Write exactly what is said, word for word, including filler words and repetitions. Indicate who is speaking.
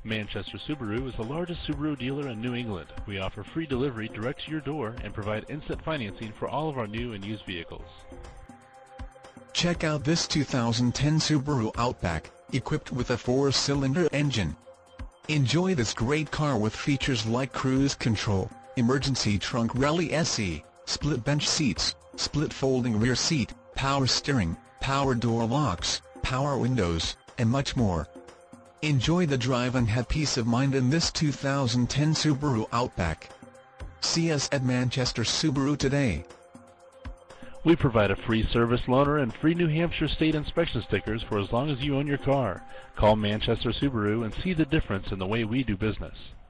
Speaker 1: Manchester Subaru is the largest Subaru dealer in New England. We offer free delivery direct to your door and provide instant financing for all of our new and used vehicles.
Speaker 2: Check out this two thousand ten Subaru Outback, equipped with a four-cylinder engine. Enjoy this great car with features like cruise control, emergency trunk rally S E, split bench seats, split folding rear seat, power steering, power door locks, power windows, and much more. Enjoy the drive and have peace of mind in this two thousand ten Subaru Outback. See us at Manchester Subaru today.
Speaker 1: We provide a free service loaner and free New Hampshire state inspection stickers for as long as you own your car. Call Manchester Subaru and see the difference in the way we do business.